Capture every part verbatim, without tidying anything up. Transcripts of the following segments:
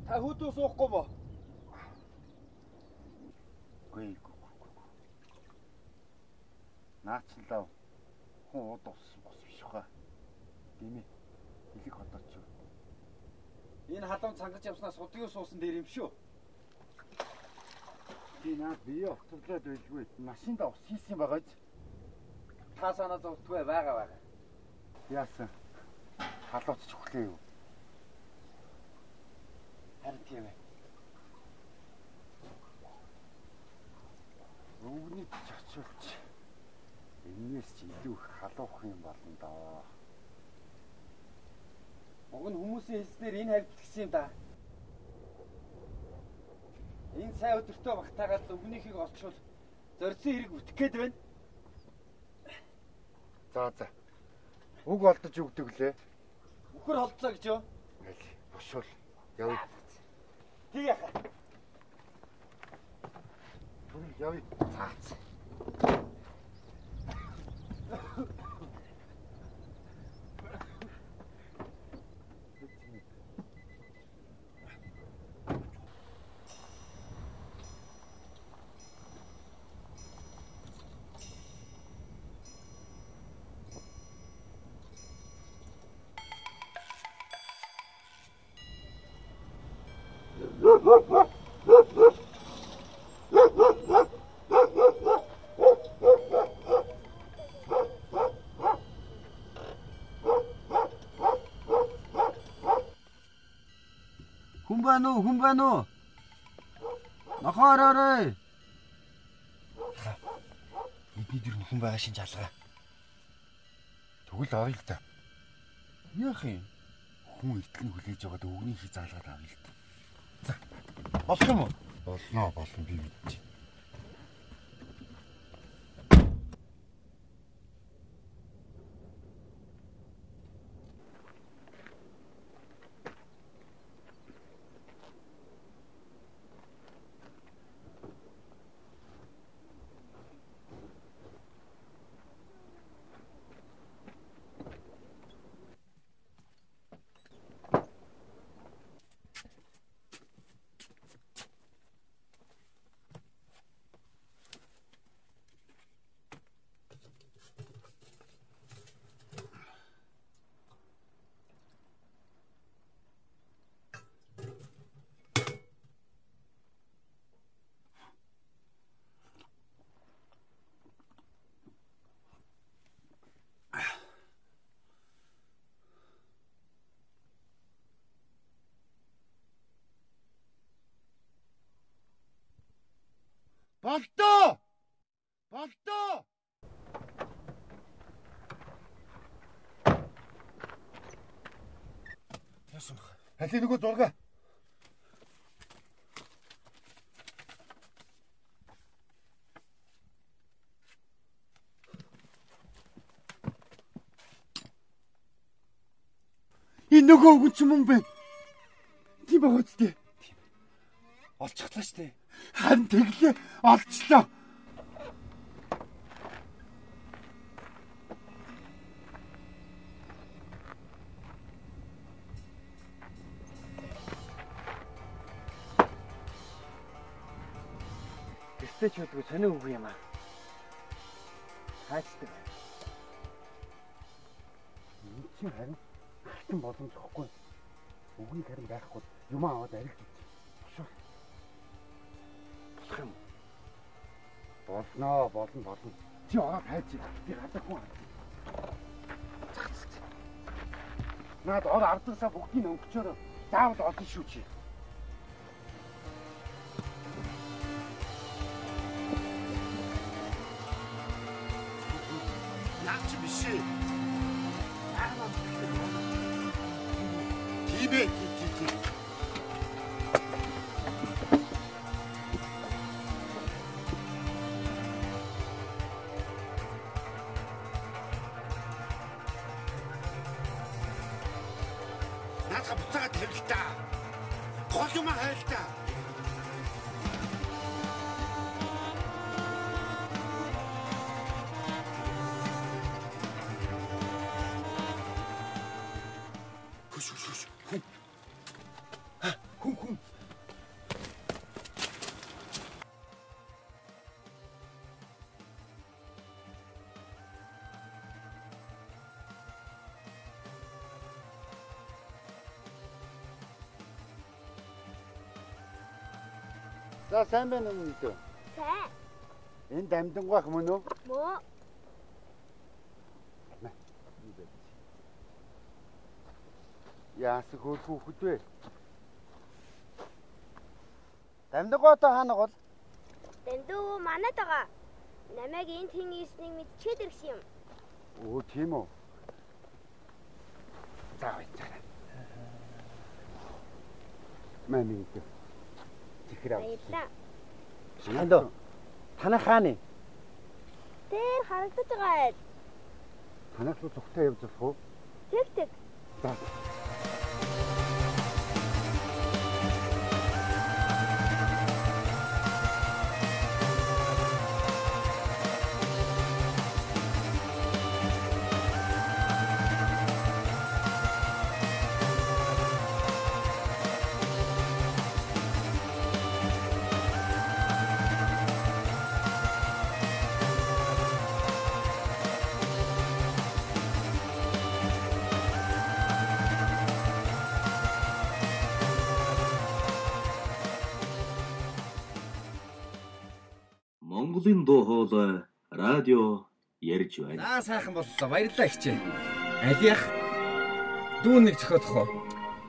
Та хөдөө суухгүй мó? Үгүй ээ. Наачлаа. Хүн ууд ус бос биш хаа. Димээ. Илэг хотооч юу. Энэ халуун цангаж явснаас судгийн суусан дээр юм шүү. Би наад бие оцоглоод байлгүй. Машинда ус хийсэн байгаа ч. Та санаа зовтгүй байгаа байгаа. Яасан? Халууч чөхлөө юу? Харин тийм ээ. Өвгний чачуулч. Энээс ч илүү их халуух юм болно доо. Уг нь хүмүүсийн хэлснээр энэ хавьд гисэн юм да. Энэ сайн өдөртөө багтаагаад өвгнийхийг олчвол зорьсон хэрэг үтэх гээд байна. За за. Уг олдож өгдөг лээ. Үхэр холдлоо гэж юу? Аль бушуул. Явъя. Тэг яхаа. Түр явъя. Цаац. Хүн байна уу? Хүн байна уу? Нохоорой. Бидний дэр хүн байгаа шинж алгаа. Тэгвэл авъя л да. Яах юм? Хүн итгэн хүлээж яваад өвгнийхийг заалгаад авъя л да. За. Болох юм уу? Болно, болно би мэдчихэ. Болдоо! Болдоо! Яасан бэ? Хали нөгөө зурга. Энэ нөгөө хүн ч юм бэ? Тийм байгаа үстэй. Тийм. Олчихлаа штэ. Харин тэглээ олчлоо. Тэстэй ч үгүй сонио үгүй юм аа. Хайцтай байна. Энэ чинь харин хатан боломжгүй. Өвгний харин байхгүй юм аваад арих гэж. Бушуу. Болох юм. Болно, болно, болно. Чи ороод хайж. Би гадаг хүн аа. Наад ор ардсаа бүгдийг өнгөчөөр заавал олон шүү чи. Наач биш. Яагаад Тийм ээ, тийм тийм. Наадах буцаагаад тавил та. Гол юм хайл та. Хүш хүш хүш. Хүн хүн. За сайн байна уу нэ? Сайн. Энэ дамдангуйх мөн үү? Мөө. Яас хөөх хүүхэд вэ? Дамдангуйтай хаана гол? Дэндүү манайд байгаа. Намайг энэ тэн ирснийг мэдчихэд ирсэн юм. Оо тийм үү. За баярлалаа. Мамиг. Тэхрээ. Баярлалаа. Хандо. Танай хааны? Тэр харагдаж байгаа. Танаас л цогтой явж болох уу? Тэг тэг. За. Монголын дуу хоолой радио ярьж байна. Аа сайхан боллоо. Баярлалаа ихчээ. Аль ях дүү нэг зөхиодох уу?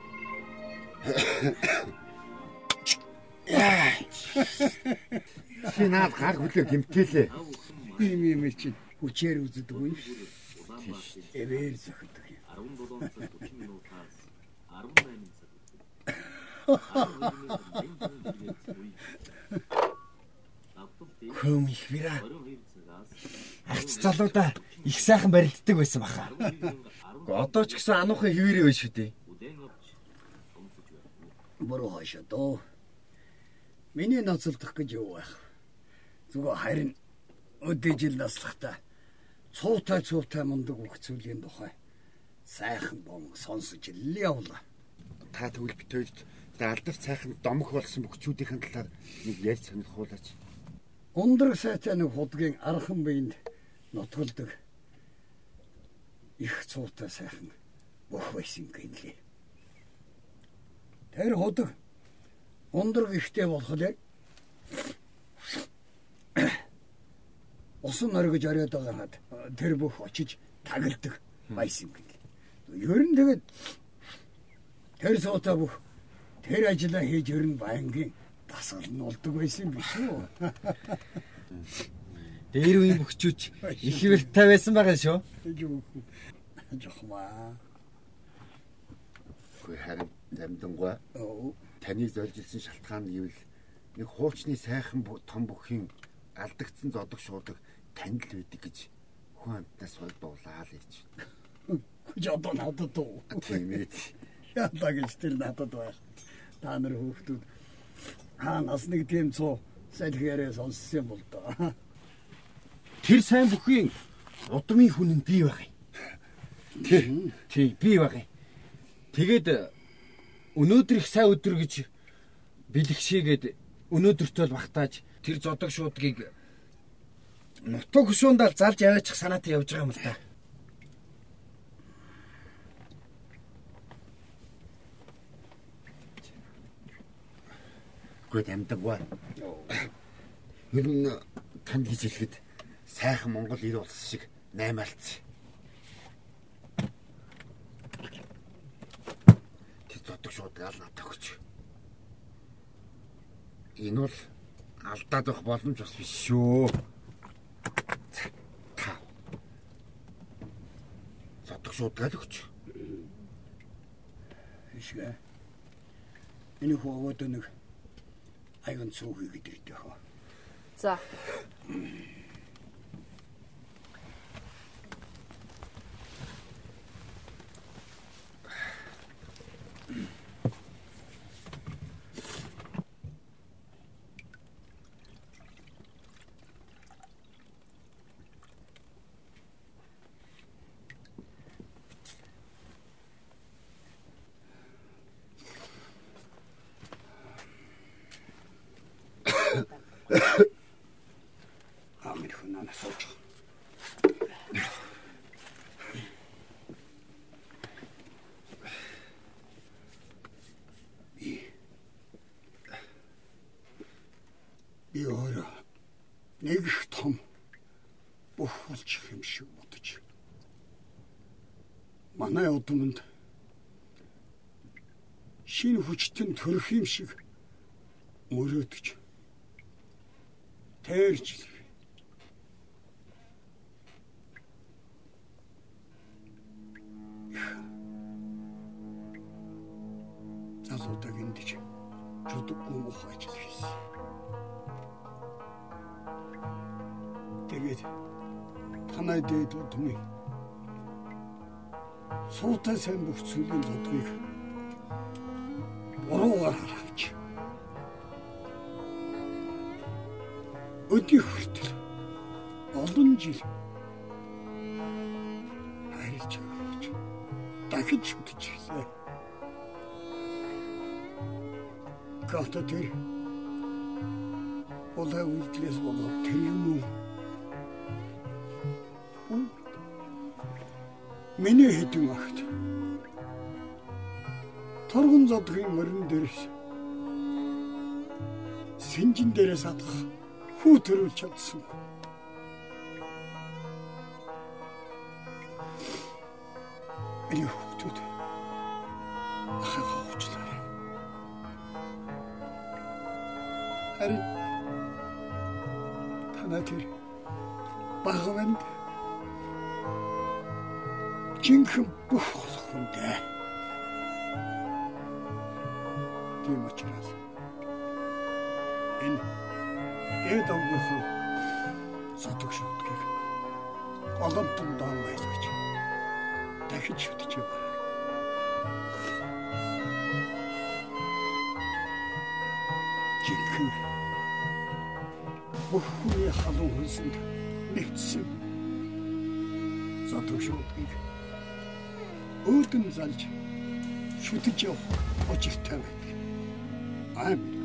Чи наад гар хүлээ гимтээлээ. Ийм юм чи хүчээр үздэг юм. Эвэр зөхөдөг юм. арван долоон цаг forty минутаас арван найман цаг хүртэл. Хөм их вира. Арц залуудаа их сайхан барилддаг байсан баха. Одоо ч гэсэн ануухан хിവэрээ байна шүү дээ. Буруу хашаа доо. Миний ноцолдох гэж юу байх. Зүгээр харин өдөөжил наслахта цуутай цуутай мундаг өгцөлийн тухай сайхан бом сонсож л явлаа. Та тэгвэл бит хоёрт алдар цайхан домох болсон бөхчүүдийн талаар нэг ярьж сонирхуулаач. Ундраг сайтай нэг худгийн архан биенд нутгалдаг их цуутай сайхан бөх байсан гинлээ. Тэр худаг ундраг ихтэй болохоор усан оргиж оройд байгаад тэр бүх очиж тагилдаг байсан гинлээ. Ер нь тэгээд тэр цуутай бүх тэр ажиллаа хийж ерн байнгийн дасгал нь болдог байсан биш үү? Дээр үеийн бөхчүүч их вэртэй байсан байгаа шүү. Жохмаа. Хөөе харин дамдангуй. Оо. Таныг зоржилсан шалтгаан нь гэвэл нэг хуучны сайхан том бүхийн алдагдсан зодог шуудаг танд л байдаг гэж хүн амтнаас бол дуулаа л гэж. Гэж одоо надад дуу. Тийм ээ. Ядаа гэж тэр надад байх. Та нар хүүхдүүд хаа нас нэг тийм цуу салхиараа сонссон бол доо. Тэр сайн бүхийн удмын хүн нь бий байгаа юм. Тий. Тий, бий байгаа юм. Тэгээд өнөөдөр их сайн өдөр гэж бэлгшээгээд өнөөдөртөө л багтааж тэр зодог шуудгийг нутаг хөшөөндөө залж яваачих санаатай явж байгаа юм л та. Гүд амдаггүй. Ер нь танд гэж хэлэхэд сайхан Монгол ир улс шиг наймаалц. Тэр зодог шууд гал надад өгч. Энэ бол алдаад байх боломж бас биш шүү. Та. Зодог шууд гал өгч. Ишгэ. Энэ хөвгөд нэг айган цуухий гэдэг дээ. За. нэг их том бүх болчих юм шиг бодож. Манай удамд шинэ хүчтэн төрөх юм шиг мөрөөдөж тээрж илвэ. Залуудаа гиндэж чудаггүй муухай ажил хийсэн. Тэгээд танай дээд удмын суутай сайн бүх зүйлийн зодгийг буруугаар хараавч. Өдний хүртэл олон жил хайрлаж байгаач дахиж шүтэж ирсэн. Гата тэр болоо үйлдэлээс болоод тэр юм уу? Миний хэдэн ахт торгон зодгийн мөрөн дээрээс синжин дээрээс хатгах хүү төрүүлж чадсан. Миний хүүхдүүд ахаа хөвчлээ. Харин танаа тэр багванд жинхэнэ бүх хүндээ. Тийм учраас энэ эд авгахын сатуг шүтгийг олонтон даан байлгаж дахиж шүтэж яваа. Жинхэнэ бүх хүний халуун хөлсөнд нэгдсэн сатуг шүтгийг өөдөн залж шүтэж явах учиртай байдаг. Аим